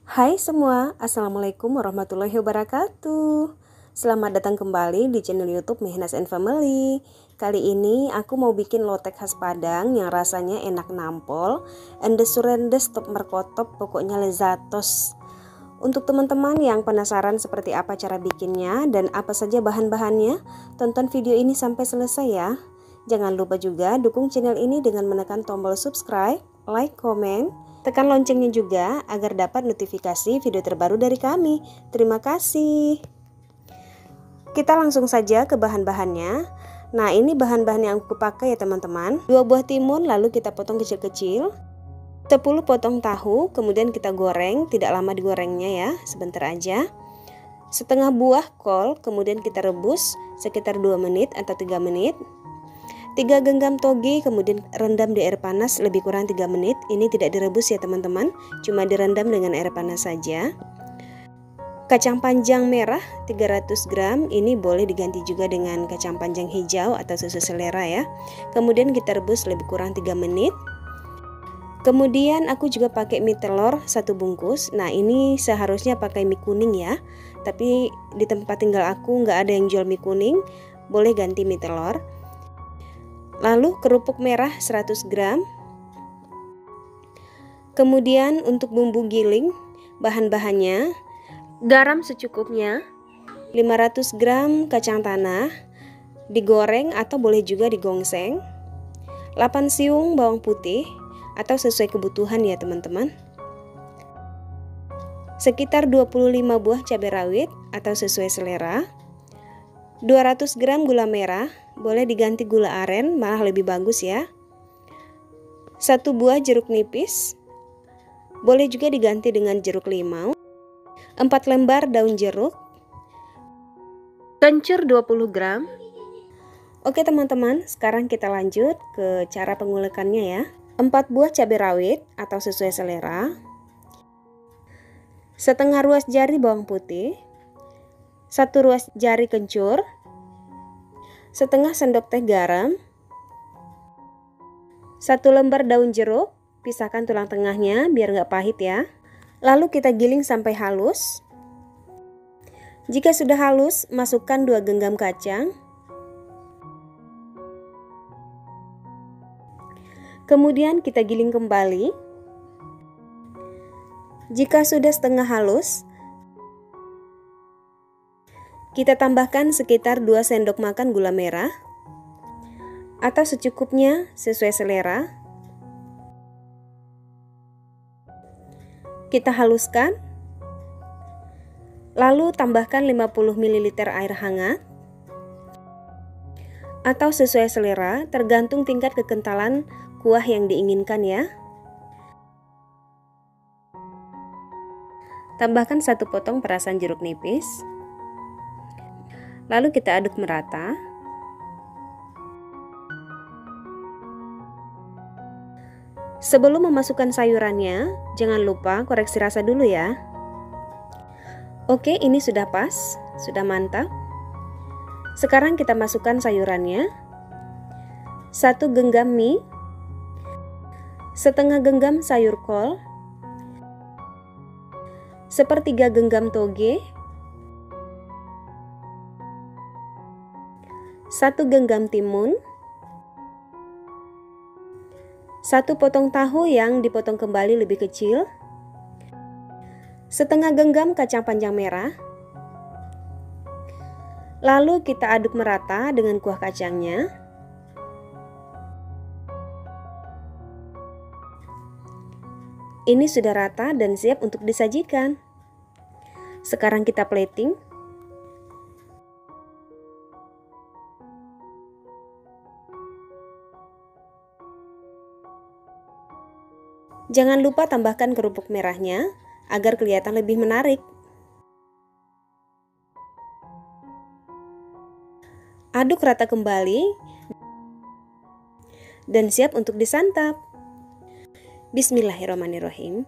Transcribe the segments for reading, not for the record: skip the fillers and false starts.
Hai semua, Assalamualaikum warahmatullahi wabarakatuh. Selamat datang kembali di channel YouTube Mehnas and Family. Kali ini aku mau bikin lotek khas Padang yang rasanya enak nampol, endes-surendes top merkotop, pokoknya lezatos. Untuk teman-teman yang penasaran seperti apa cara bikinnya dan apa saja bahan-bahannya, tonton video ini sampai selesai ya. Jangan lupa juga dukung channel ini dengan menekan tombol subscribe, like, komen, tekan loncengnya juga agar dapat notifikasi video terbaru dari kami. Terima kasih. Kita langsung saja ke bahan-bahannya. Nah, ini bahan-bahan yang aku pakai ya teman-teman. 2 buah timun lalu kita potong kecil-kecil. 10 potong tahu, kemudian kita goreng, tidak lama digorengnya ya, sebentar aja. Setengah buah kol, kemudian kita rebus sekitar 2 menit atau 3 menit. 3 genggam toge, kemudian rendam di air panas lebih kurang 3 menit. Ini tidak direbus ya teman-teman, cuma direndam dengan air panas saja. Kacang panjang merah 300 gram, ini boleh diganti juga dengan kacang panjang hijau atau sesuai selera ya. Kemudian kita rebus lebih kurang 3 menit. Kemudian aku juga pakai mie telur 1 bungkus. Nah, ini seharusnya pakai mie kuning ya, tapi di tempat tinggal aku nggak ada yang jual mie kuning, boleh ganti mie telur. Lalu kerupuk merah 100 gram. Kemudian untuk bumbu giling, bahan-bahannya: garam secukupnya, 500 gram kacang tanah, digoreng atau boleh juga digongseng, 8 siung bawang putih atau sesuai kebutuhan ya teman-teman, sekitar 25 buah cabai rawit atau sesuai selera, 200 gram gula merah, boleh diganti gula aren, malah lebih bagus ya. 1 buah jeruk nipis, boleh juga diganti dengan jeruk limau. 4 lembar daun jeruk. Kencur 20 gram. Oke teman-teman, sekarang kita lanjut ke cara pengulekannya ya. 4 buah cabai rawit atau sesuai selera. Setengah ruas jari bawang putih. 1 ruas jari kencur. Setengah sendok teh garam. 1 lembar daun jeruk, pisahkan tulang tengahnya biar nggak pahit ya. Lalu kita giling sampai halus. Jika sudah halus, masukkan 2 genggam kacang. Kemudian kita giling kembali. Jika sudah setengah halus, kita tambahkan sekitar 2 sendok makan gula merah atau secukupnya sesuai selera. Kita haluskan. Lalu tambahkan 50 ml air hangat atau sesuai selera, tergantung tingkat kekentalan kuah yang diinginkan ya. Tambahkan 1 potong perasan jeruk nipis. Lalu kita aduk merata. Sebelum memasukkan sayurannya, jangan lupa koreksi rasa dulu ya. Oke, ini sudah pas, sudah mantap. Sekarang kita masukkan sayurannya. 1 genggam mie, setengah genggam sayur kol, 1/3 genggam toge, 1 genggam timun, 1 potong tahu yang dipotong kembali lebih kecil, setengah genggam kacang panjang merah. Lalu kita aduk merata dengan kuah kacangnya. Ini sudah rata dan siap untuk disajikan. Sekarang kita plating. Jangan lupa tambahkan kerupuk merahnya agar kelihatan lebih menarik. Aduk rata kembali dan siap untuk disantap. Bismillahirrahmanirrahim.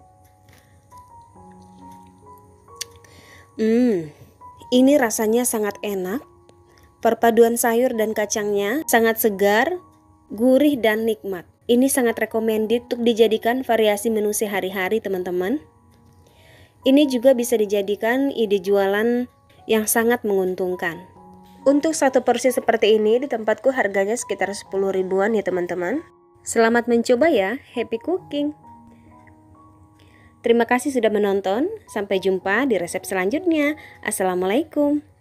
Ini rasanya sangat enak. Perpaduan sayur dan kacangnya sangat segar, gurih dan nikmat. Ini sangat recommended untuk dijadikan variasi menu sehari-hari teman-teman. Ini juga bisa dijadikan ide jualan yang sangat menguntungkan. Untuk satu porsi seperti ini di tempatku harganya sekitar 10 ribuan ya teman-teman. Selamat mencoba ya, happy cooking! Terima kasih sudah menonton, sampai jumpa di resep selanjutnya. Assalamualaikum.